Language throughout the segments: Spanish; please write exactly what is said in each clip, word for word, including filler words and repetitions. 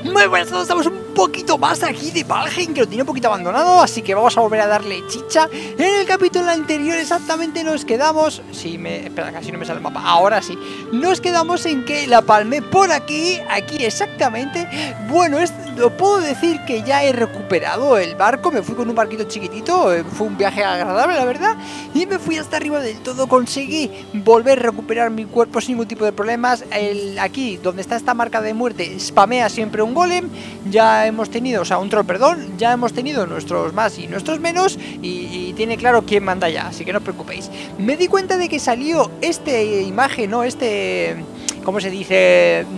Muy buenas a todos, estamos un poquito más aquí de Valheim, que lo tenía un poquito abandonado, así que vamos a volver a darle chicha. En el capítulo anterior exactamente nos quedamos... Sí, me... espera, casi no me sale el mapa. Ahora sí. Nos quedamos en que la palmé por aquí, aquí exactamente. Bueno, es... lo puedo decir que ya he recuperado el barco. Me fui con un barquito chiquitito, fue un viaje agradable, la verdad. Y me fui hasta arriba del todo, conseguí volver a recuperar mi cuerpo sin ningún tipo de problemas. El... aquí, donde está esta marca de muerte, spamea siempre un golem. Ya hemos tenido, o sea, un troll, perdón. Ya hemos tenido nuestros más y nuestros menos. Y, y tiene claro quién manda ya, así que no os preocupéis. Me di cuenta de que salió este imagen, ¿no? Este... ¿cómo se dice?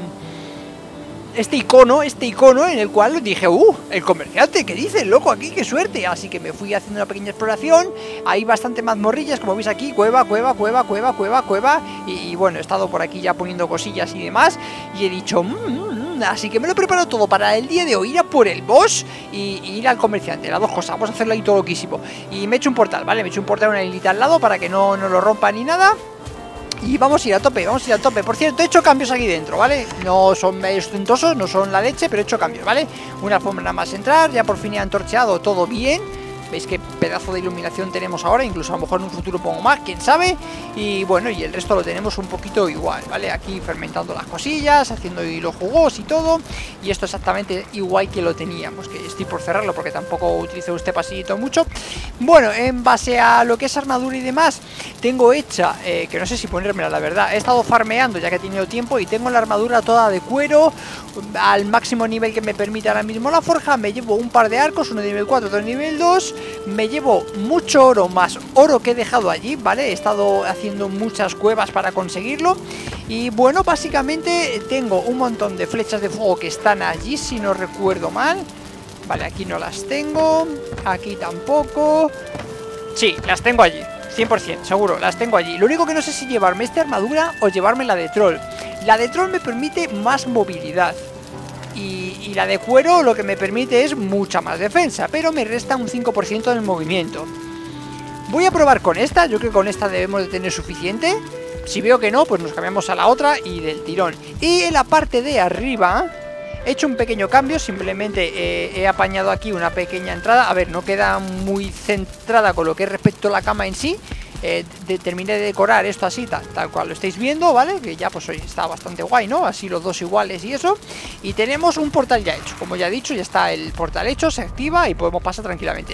Este icono, este icono en el cual dije, uh, el comerciante, ¿qué dice, loco, aquí? ¡Qué suerte! Así que me fui haciendo una pequeña exploración. Hay bastante mazmorrillas, como veis aquí, cueva, cueva, cueva, cueva, cueva, cueva. Y, y bueno, he estado por aquí ya poniendo cosillas y demás. Y he dicho, mmm, así que me lo he preparado todo para el día de hoy, ir a por el boss y, y ir al comerciante, las dos cosas. Vamos a hacerlo ahí todo loquísimo. Y me he hecho un portal, ¿vale? Me he hecho un portal, una hilita al lado para que no, no lo rompa ni nada. Y vamos a ir a tope, vamos a ir a tope. Por cierto, he hecho cambios aquí dentro, ¿vale? No son ostentosos, no son la leche, pero he hecho cambios, ¿vale? Una forma nada más entrar, ya por fin he antorcheado todo bien. Veis qué pedazo de iluminación tenemos ahora, incluso a lo mejor en un futuro pongo más, quién sabe. Y bueno, y el resto lo tenemos un poquito igual, ¿vale? Aquí fermentando las cosillas, haciendo los jugos y todo. Y esto exactamente igual que lo teníamos, que estoy por cerrarlo porque tampoco utilizo este pasillito mucho. Bueno, en base a lo que es armadura y demás, tengo hecha, eh, que no sé si ponérmela, la verdad. He estado farmeando ya que he tenido tiempo y tengo la armadura toda de cuero al máximo nivel que me permite ahora mismo la forja. Me llevo un par de arcos, uno de nivel cuatro, otro de nivel dos. Me llevo mucho oro, más oro que he dejado allí, ¿vale? He estado haciendo muchas cuevas para conseguirlo. Y bueno, básicamente tengo un montón de flechas de fuego que están allí, si no recuerdo mal. Vale, aquí no las tengo. Aquí tampoco. Sí, las tengo allí, cien por cien, seguro, las tengo allí. Lo único que no sé si llevarme esta armadura o llevarme la de troll. La de troll me permite más movilidad. Y, y la de cuero lo que me permite es mucha más defensa, pero me resta un cinco por ciento del movimiento. Voy a probar con esta, yo creo que con esta debemos de tener suficiente. Si veo que no, pues nos cambiamos a la otra y del tirón. Y en la parte de arriba he hecho un pequeño cambio, simplemente eh, he apañado aquí una pequeña entrada. A ver, no queda muy centrada con lo que es respecto a la cama en sí. Eh, de, terminé de decorar esto así, tal, tal cual lo estáis viendo, ¿vale? Que ya pues hoy está bastante guay, ¿no? Así los dos iguales y eso. Y tenemos un portal ya hecho, como ya he dicho, ya está el portal hecho, se activa y podemos pasar tranquilamente.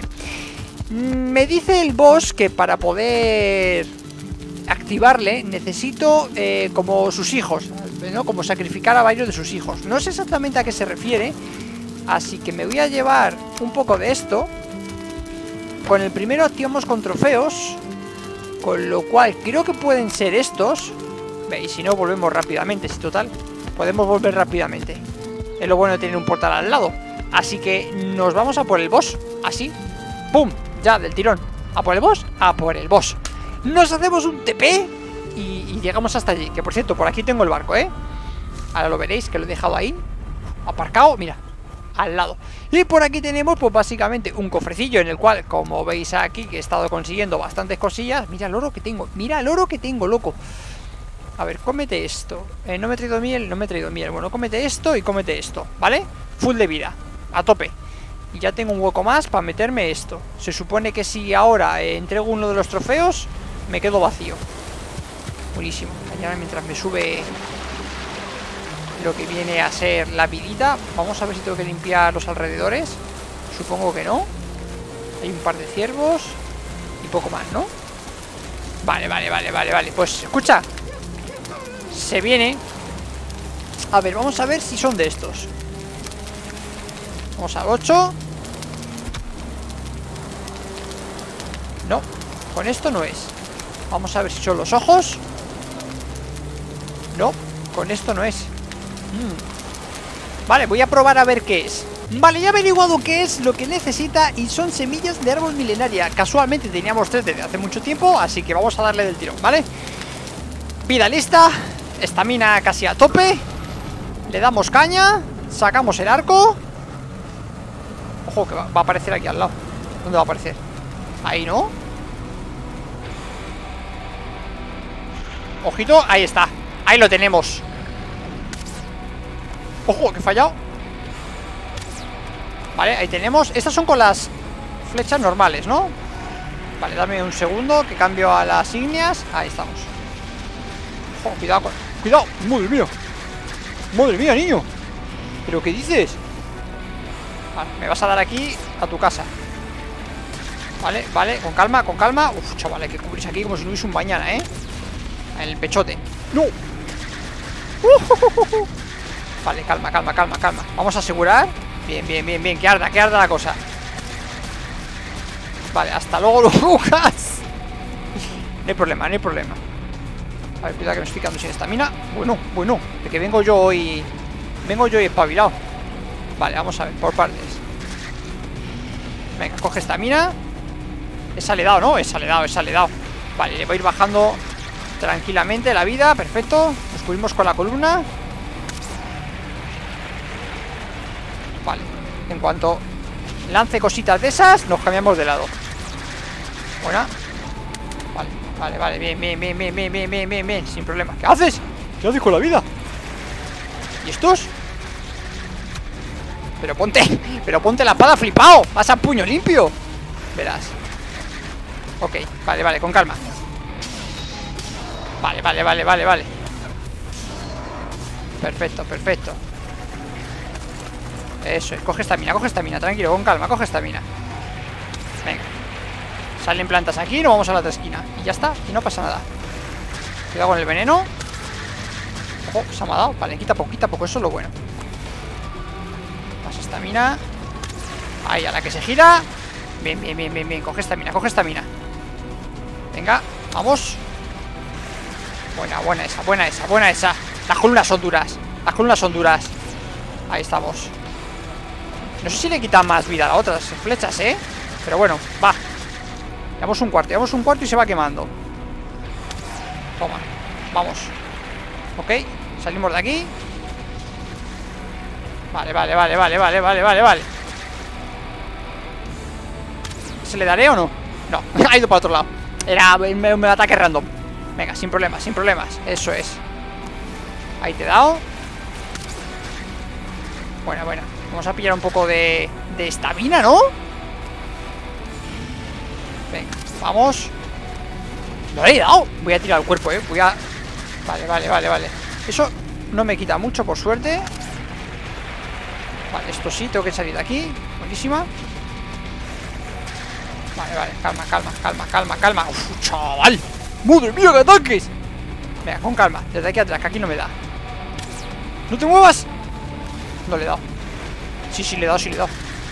Me dice el boss que para poder activarle necesito eh, como sus hijos, ¿no? Como sacrificar a varios de sus hijos. No sé exactamente a qué se refiere, así que me voy a llevar un poco de esto. Con el primero activamos con trofeos, con lo cual creo que pueden ser estos. Veis, si no volvemos rápidamente, si total podemos volver rápidamente. Es lo bueno de tener un portal al lado. Así que nos vamos a por el boss. Así, ¡pum! Ya, del tirón. A por el boss, a por el boss. Nos hacemos un T P y, y llegamos hasta allí. Que por cierto, por aquí tengo el barco, ¿eh? Ahora lo veréis, que lo he dejado ahí aparcado, mira, al lado. Y por aquí tenemos pues básicamente un cofrecillo en el cual, como veis aquí, que he estado consiguiendo bastantes cosillas. Mira el oro que tengo, mira el oro que tengo, loco. A ver, cómete esto. eh, No me he traído miel, no me he traído miel. Bueno, cómete esto y cómete esto, ¿vale? Full de vida, a tope. Y ya tengo un hueco más para meterme esto. Se supone que si ahora eh, entrego uno de los trofeos, me quedo vacío. Buenísimo. Allá mientras me sube lo que viene a ser la vidita. Vamos a ver si tengo que limpiar los alrededores. Supongo que no. Hay un par de ciervos y poco más, ¿no? Vale, vale, vale, vale, vale. Pues escucha, se viene. A ver, vamos a ver si son de estos. Vamos al ocho. No, con esto no es. Vamos a ver si son los ojos. No, con esto no es. Mm. Vale, voy a probar a ver qué es. Vale, ya he averiguado qué es lo que necesita y son semillas de árbol milenaria. Casualmente teníamos tres desde hace mucho tiempo, así que vamos a darle del tirón, ¿vale? Vida lista, estamina casi a tope. Le damos caña, sacamos el arco. Ojo, que va, va a aparecer aquí al lado. ¿Dónde va a aparecer? Ahí, ¿no? Ojito, ahí está. Ahí lo tenemos. Ojo, que he fallado. Vale, ahí tenemos. Estas son con las flechas normales, ¿no? Vale, dame un segundo que cambio a las ígneas. Ahí estamos. Oh, cuidado, cuidado. Madre mía. Madre mía, niño. ¿Pero qué dices? Vale, me vas a dar aquí a tu casa. Vale, vale, con calma, con calma. Uf, chaval, hay que cubrirse aquí como si no hubiese un mañana, ¿eh? En el pechote. ¡No! Uh, uh, uh, uh. Vale, calma, calma, calma, calma. Vamos a asegurar. Bien, bien, bien, bien, que arda, que arda la cosa. Vale, hasta luego, Lucas. No hay problema, no hay problema. A ver, cuidado que me estoy quedando sin estamina. Bueno, bueno, de que vengo yo hoy. Vengo yo hoy espabilado. Vale, vamos a ver, por partes. Venga, coge estamina. Esa le he dado, ¿no? Esa le he dado, esa le he dado. Vale, le voy a ir bajando tranquilamente la vida, perfecto. Nos cubrimos con la columna. Vale, en cuanto lance cositas de esas, nos cambiamos de lado. Buena. Vale, vale, vale, bien, bien, bien, bien, bien, bien, bien, bien, bien, sin problema. ¿Qué haces? ¿Qué haces con la vida? ¿Y estos? Pero ponte, pero ponte la espada flipado. Vas a puño limpio. Verás. Ok, vale, vale, con calma. Vale, vale, vale, vale, vale. Perfecto, perfecto. Eso es, coge estamina, coge estamina, tranquilo, con calma, coge estamina. Venga. Salen plantas aquí, nos vamos a la otra esquina. Y ya está, y no pasa nada. Cuidado con el veneno. Ojo, se me ha dado. Vale, quita poco, quita poco, eso es lo bueno. Más estamina. Ahí, a la que se gira. Bien, bien, bien, bien, bien, coge estamina, coge estamina. Venga, vamos. Buena, buena esa, buena esa, buena esa. Las columnas son duras, las columnas son duras. Ahí estamos. No sé si le quita más vida a las otras flechas, ¿eh? Pero bueno, va. Llevamos un cuarto, llevamos un cuarto y se va quemando. Toma, vamos. Ok, salimos de aquí. Vale, vale, vale, vale, vale, vale, vale, vale. ¿Se le daré o no? No, ha ido para otro lado. Era un, un ataque random. Venga, sin problemas, sin problemas. Eso es. Ahí te he dado. Buena, buena. Vamos a pillar un poco de de estamina, ¿no? Venga, vamos. No le he dado. Voy a tirar el cuerpo, ¿eh? Voy a... Vale, vale, vale, vale. Eso no me quita mucho, por suerte. Vale, esto sí, tengo que salir de aquí. Buenísima. Vale, vale, calma, calma, calma, calma, calma. Uf, chaval. ¡Madre mía, qué ataques! Venga, con calma, desde aquí atrás, que aquí no me da. ¡No te muevas! No le he dado. Sí, sí, le he dado, sí le he dado.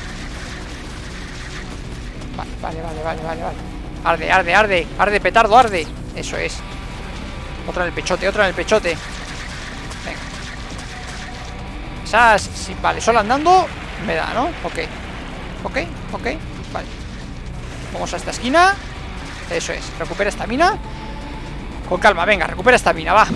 Vale, vale, vale, vale, vale, vale. Arde, arde, arde, arde, petardo, arde. Eso es. Otra en el pechote, otra en el pechote. Venga. Esas, sí, vale, solo andando me da, ¿no? Ok. Ok, ok, vale. Vamos a esta esquina. Eso es, recupera estamina. Con calma, venga, recupera estamina, va.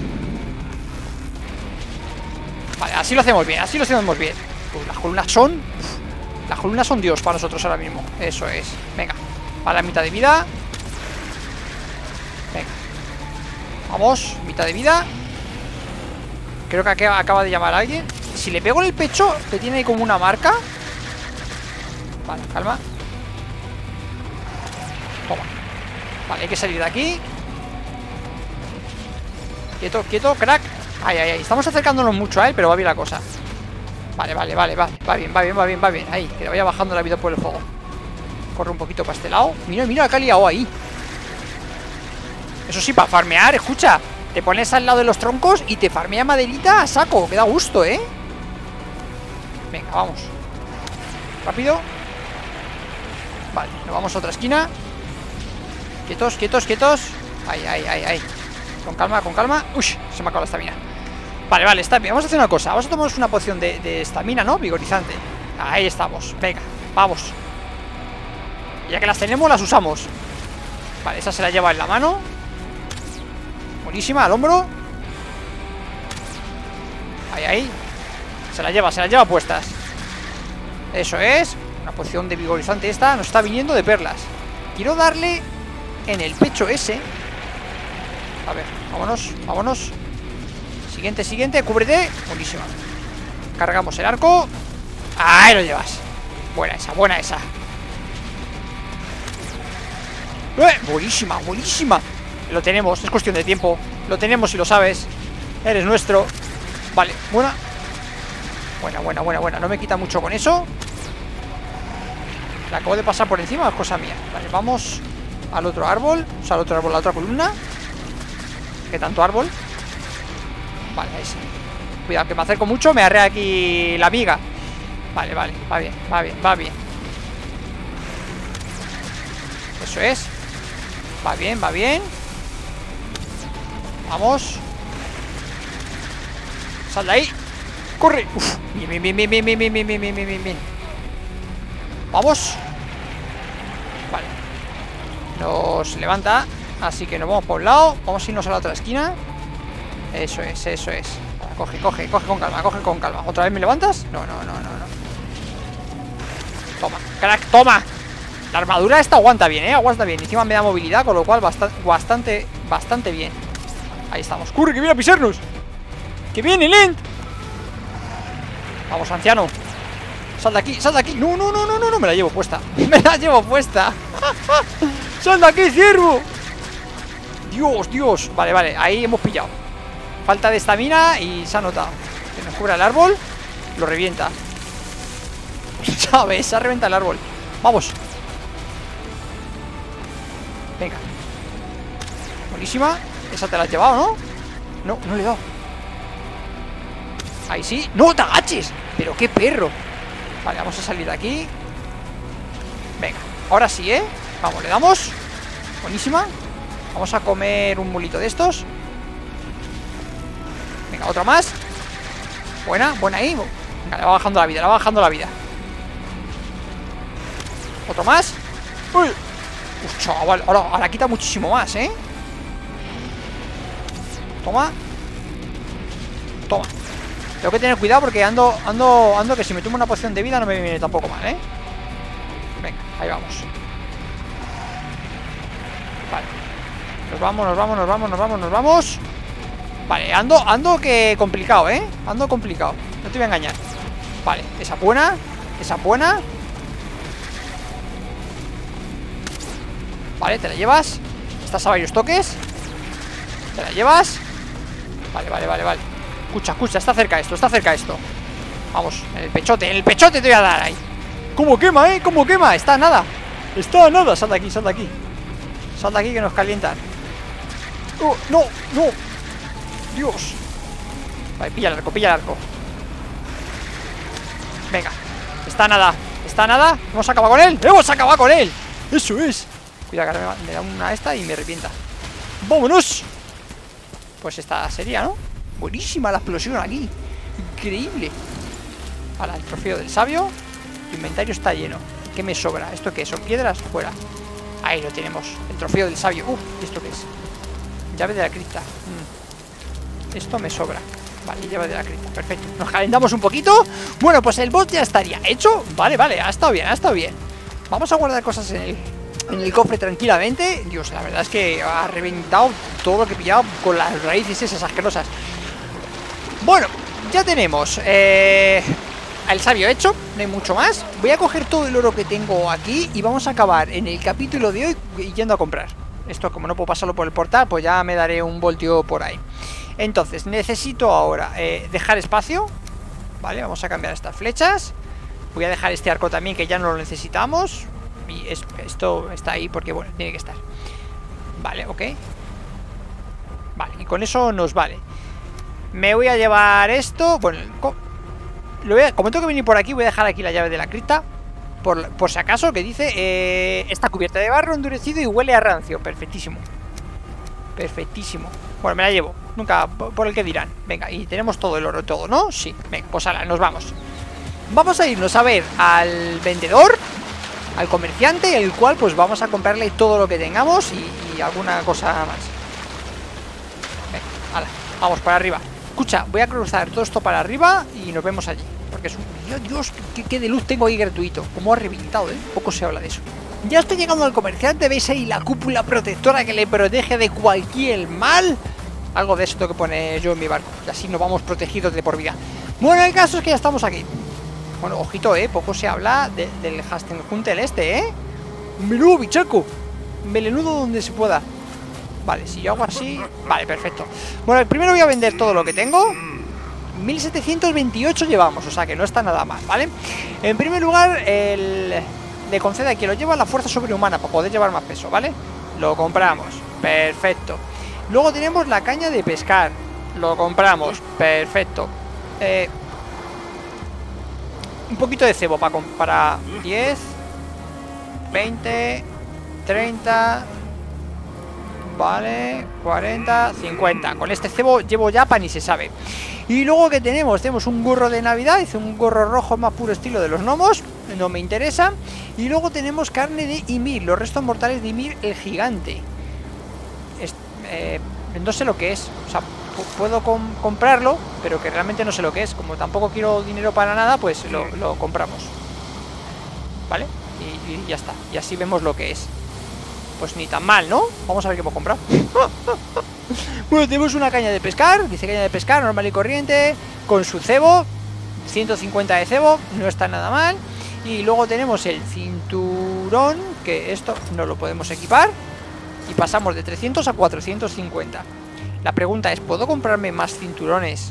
Vale, así lo hacemos bien, así lo hacemos bien. Uf, las columnas son... Uf, las columnas son Dios para nosotros ahora mismo. Eso es, venga. A la mitad de vida. Venga. Vamos, mitad de vida. Creo que acaba de llamar a alguien. Si le pego en el pecho, que tiene ahí como una marca. Vale, calma. Toma. Vale, hay que salir de aquí. Quieto, quieto, crack. Ay, ay, ay, estamos acercándonos mucho a él, pero va bien la cosa. Vale, vale, vale, vale. Va bien, va bien, va bien, va bien. Ahí, que le vaya bajando la vida por el fuego. Corre un poquito para este lado. Mira, mira, que ha liado ahí. Eso sí, para farmear, escucha. Te pones al lado de los troncos y te farmea maderita a saco. Que da gusto, ¿eh? Venga, vamos. Rápido. Vale, nos vamos a otra esquina. Quietos, quietos, quietos. Ahí, ahí, ahí, ahí. Con calma, con calma. Uy, se me ha acabado la estamina. Vale, vale, está bien. Vamos a hacer una cosa. Vamos a tomarnos una poción de estamina, ¿no? Vigorizante. Ahí estamos. Venga, vamos. Ya que las tenemos, las usamos. Vale, esa se la lleva en la mano. Buenísima, al hombro. Ahí, ahí. Se la lleva, se la lleva puestas. Eso es. Una poción de vigorizante esta. Nos está viniendo de perlas. Quiero darle en el pecho ese. A ver, vámonos, vámonos. Siguiente, siguiente, cúbrete. Buenísima. Cargamos el arco. Ahí lo llevas. Buena esa, buena esa. ¡Eh! Buenísima, buenísima. Lo tenemos, es cuestión de tiempo. Lo tenemos si lo sabes. Eres nuestro. Vale, buena. Buena, buena, buena, buena. No me quita mucho con eso. La acabo de pasar por encima, es cosa mía. Vale, vamos al otro árbol. O sea, al otro árbol, a la otra columna. ¿Qué tanto árbol? Vale, ahí sí. Cuidado, que me acerco mucho, me arrea aquí la viga. Vale, vale, va bien, va bien, va bien. Eso es. Va bien, va bien. Vamos. Sal de ahí. Corre. Uf. Bien, bien, bien, bien, bien, bien, bien, bien, bien, bien, bien, bien. Vamos. Vale. Nos levanta. Así que nos vamos por un lado. Vamos a irnos a la otra esquina. Eso es, eso es. Coge, coge, coge con calma, coge con calma. ¿Otra vez me levantas? No, no, no, no, no. Toma, crack, toma. La armadura esta aguanta bien, eh, aguanta bien. Encima me da movilidad, con lo cual bastante, bastante, bastante bien. Ahí estamos. ¡Corre, que viene a pisarnos! ¡Que viene, Lent! Vamos, anciano. Sal de aquí, sal de aquí. No, no, no, no, no, no, me la llevo puesta. Me la llevo puesta. ¡Sal de aquí, ciervo! Dios, Dios. Vale, vale, ahí hemos pillado. Falta de estamina y se ha notado. Que nos cubra el árbol, lo revienta. ¿Sabes? Se ha reventado el árbol. Vamos. Venga. Buenísima. Esa te la has llevado, ¿no? No, no le he dado. Ahí sí. ¡No te agaches! Pero qué perro. Vale, vamos a salir de aquí. Venga, ahora sí, ¿eh? Vamos, le damos. Buenísima. Vamos a comer un mulito de estos. Venga, otra más. Buena, buena ahí. Venga, le va bajando la vida, le va bajando la vida. Otro más. ¡Uy! Uf, chaval, ahora, ahora quita muchísimo más, ¿eh? Toma. Toma. Tengo que tener cuidado porque ando, ando, ando que si me tomo una poción de vida no me viene tampoco mal, ¿eh? Venga, ahí vamos. Vale. Nos vamos, nos vamos, nos vamos, nos vamos, nos vamos. Vale, ando, ando que complicado, ¿eh? Ando complicado, no te voy a engañar. Vale, esa buena. Esa buena. Vale, te la llevas. Estás a varios toques. Te la llevas. Vale, vale, vale, vale. Escucha, escucha, está cerca esto, está cerca esto. Vamos, en el pechote, en el pechote te voy a dar ahí. ¿Cómo quema, eh? ¿Cómo quema? Está a nada. Está a nada, sal de aquí, sal de aquí. Sal de aquí que nos calientan. Oh, no, no. Dios. Vale, pilla el arco, pilla el arco. Venga, está a nada. Está a nada, hemos acabado con él. ¡Hemos acabado con él! Eso es. Cuidado que ahora me da una esta y me revienta. ¡Vámonos! Pues esta sería, ¿no? Buenísima la explosión aquí. Increíble. Ahora, el trofeo del sabio. Tu inventario está lleno. ¿Qué me sobra? ¿Esto qué? ¿Son piedras? Fuera. Ahí lo tenemos. El trofeo del sabio. Uf, ¿esto qué es? Llave de la cripta. Mm. Esto me sobra. Vale, llave de la cripta. Perfecto. Nos calentamos un poquito. Bueno, pues el boss ya estaría hecho. Vale, vale. Ha estado bien, ha estado bien. Vamos a guardar cosas en el, en el cofre tranquilamente. Dios, la verdad es que ha reventado todo lo que he pillado con las raíces esas asquerosas. Bueno, ya tenemos eh, el sabio hecho, no hay mucho más. Voy a coger todo el oro que tengo aquí y vamos a acabar en el capítulo de hoy yendo a comprar. Esto, como no puedo pasarlo por el portal, pues ya me daré un voltio por ahí. Entonces, necesito ahora eh, dejar espacio. Vale, vamos a cambiar estas flechas. Voy a dejar este arco también, que ya no lo necesitamos. Y es, esto está ahí porque, bueno, tiene que estar. Vale, ok. Vale, y con eso nos vale. Me voy a llevar esto. Bueno, lo voy a, como tengo que venir por aquí, voy a dejar aquí la llave de la cripta. Por, por si acaso, que dice eh, está cubierta de barro endurecido y huele a rancio. Perfectísimo. Perfectísimo. Bueno, me la llevo. Nunca, por el que dirán. Venga, y tenemos todo el oro, todo, ¿no? Sí, venga, pues ahora, nos vamos. Vamos a irnos a ver al vendedor, al comerciante, el cual pues vamos a comprarle todo lo que tengamos y, y alguna cosa más. Venga, hala, vamos para arriba. Escucha, voy a cruzar todo esto para arriba y nos vemos allí. Porque es un... Dios, Dios, qué, qué de luz tengo ahí gratuito. Como ha reventado, ¿eh? Poco se habla de eso. Ya estoy llegando al comerciante. ¿Veis ahí la cúpula protectora que le protege de cualquier mal? Algo de eso tengo que poner yo en mi barco. Y así nos vamos protegidos de por vida. Bueno, el caso es que ya estamos aquí. Bueno, ojito, eh, poco se habla de, del Hastenhuntel este, eh. Menudo bichaco. Melenudo donde se pueda. Vale, si yo hago así... Vale, perfecto. Bueno, primero voy a vender todo lo que tengo. Mil setecientos veintiocho llevamos, o sea que no está nada mal, ¿vale? En primer lugar, el... le concede a quien lo lleva la fuerza sobrehumana para poder llevar más peso, ¿vale? Lo compramos, perfecto. Luego tenemos la caña de pescar. Lo compramos, perfecto. Eh... Un poquito de cebo para, para diez, veinte, treinta, vale, cuarenta, cincuenta. Con este cebo llevo ya pan y se sabe. Y luego que tenemos, tenemos un gorro de Navidad, hice un gorro rojo más puro estilo de los gnomos, no me interesa. Y luego tenemos carne de Ymir, los restos mortales de Ymir el gigante. Es, eh, no sé lo que es, o sea, puedo com comprarlo, pero que realmente no sé lo que es. Como tampoco quiero dinero para nada, pues lo, lo compramos, ¿vale? Y, y ya está, y así vemos lo que es. Pues ni tan mal, ¿no? Vamos a ver qué hemos comprado. Bueno, tenemos una caña de pescar, dice caña de pescar, normal y corriente, con su cebo, ciento cincuenta de cebo, no está nada mal. Y luego tenemos el cinturón, que esto no lo podemos equipar. Y pasamos de trescientos a cuatrocientos cincuenta. La pregunta es, ¿puedo comprarme más cinturones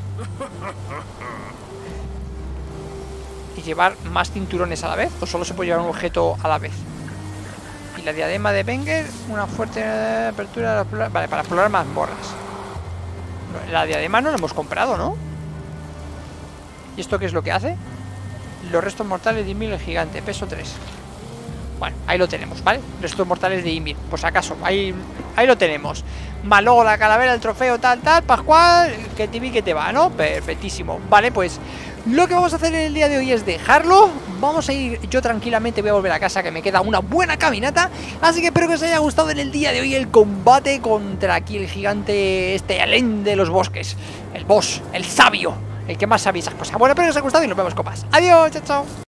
y llevar más cinturones a la vez? ¿O solo se puede llevar un objeto a la vez? Y la diadema de Wenger, una fuerte apertura, vale, para explorar mazmorras. La diadema no la hemos comprado, ¿no? ¿Y esto qué es lo que hace? Los restos mortales de Ymir el gigante, peso tres. Bueno, ahí lo tenemos, ¿vale? Restos mortales de Ymir, pues acaso, ahí, ahí lo tenemos. Más luego la calavera, el trofeo, tal, tal, Pascual, que te vi que te va, ¿no? Perfectísimo. Vale, pues lo que vamos a hacer en el día de hoy es dejarlo. Vamos a ir, yo tranquilamente voy a volver a casa, que me queda una buena caminata. Así que espero que os haya gustado en el día de hoy el combate contra aquí el gigante, este Alén de los bosques. El boss, el sabio, el que más sabe esas cosas. Bueno, espero que os haya gustado y nos vemos, copas. Adiós, chao, chao.